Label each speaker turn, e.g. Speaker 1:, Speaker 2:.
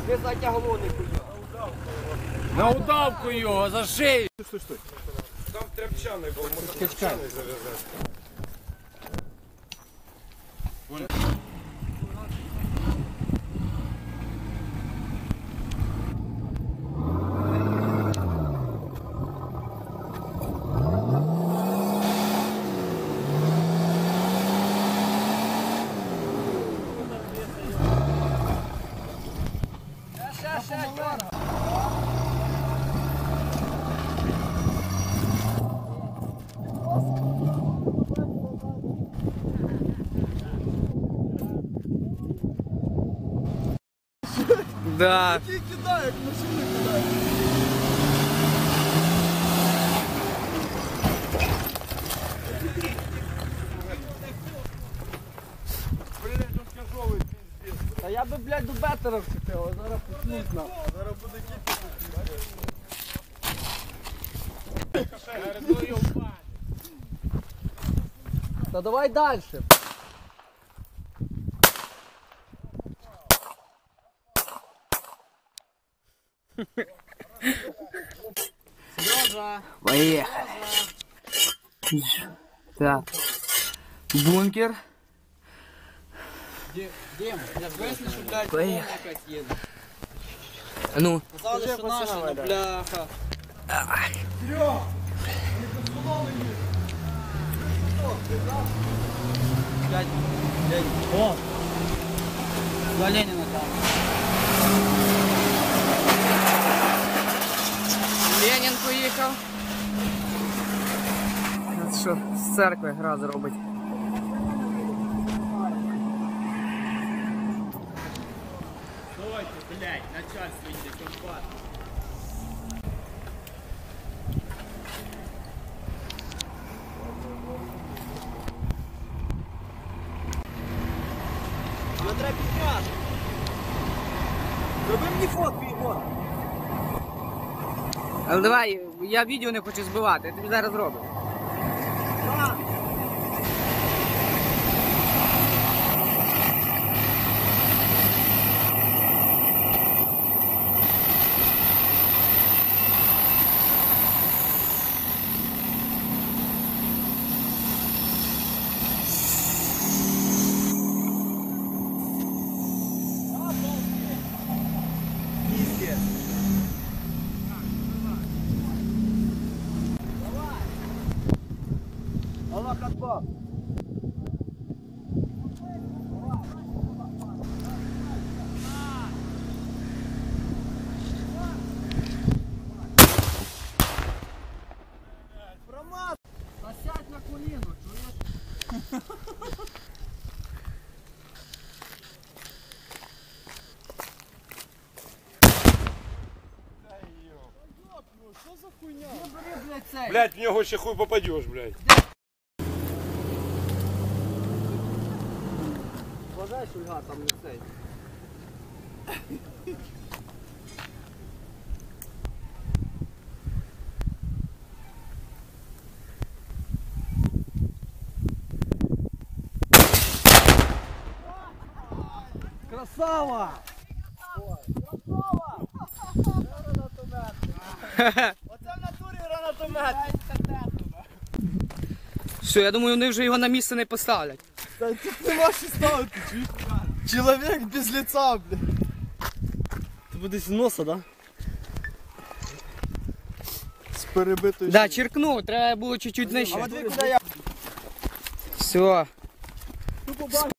Speaker 1: Ви затяглони хуйня.
Speaker 2: На удавку його, за шию.
Speaker 3: Стой.
Speaker 4: Там тряпчаний був, можна тряпчаний зав'язати.
Speaker 2: Да.
Speaker 3: Який кидає, як машини кидає.
Speaker 1: Та я би, блядь, до бетера вчепив, а зараз почнуть нам.
Speaker 3: Зараз буде
Speaker 1: Та давай далі. Сережа.
Speaker 2: Поехали. Так. Бункер.
Speaker 1: Дім, я ж вияснив, що, блядь,
Speaker 2: Поїхали.
Speaker 1: якась їде.
Speaker 2: А ну.
Speaker 1: Казали, що наша, ну, бляха. Блядь. О! За Ленина там.
Speaker 2: Ленін поїхав. Що з церкви гра зробить.
Speaker 1: Давайте, блядь, начальство йде, компат. Його треба підняти. Зроби мені фотку, Ігор.
Speaker 2: Але давай, я відео не хочу збивати, я тобі зараз зроблю.
Speaker 1: Аллах Акбар. Промаз! Сядь на коліно, чуєш?
Speaker 3: Що за хуйня?
Speaker 1: Бери, блядь, цей.
Speaker 4: Блядь, в нього ще хуй попадеш, блядь.
Speaker 1: Вважай, Шульга, там не цей. Красава! Красава! Оце в натурі гранатомет!
Speaker 2: Що, я думаю, вони вже його на місце не поставлять.
Speaker 3: Та тут нема що ставити, чуєш? Чоловік без лица, блядь. Ти будеш з носа, да? З перебитою
Speaker 2: Да, черкнув, треба було чуть-чуть нижче.
Speaker 3: А от ви куди я?
Speaker 2: Все.